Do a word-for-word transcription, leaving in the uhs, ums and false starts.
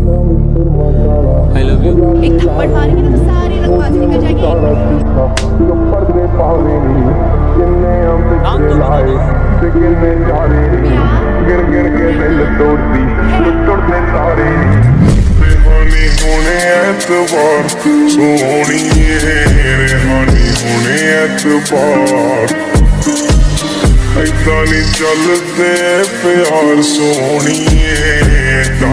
I love you. एक थप्पड़ मारेंगे ना तो सारी रंगबाजी निकल जाएगी। नाम तो बता दो। होने एतबार सोनी रेहानी होने एतबार ऐसा नहीं चलते प्यार सोनी।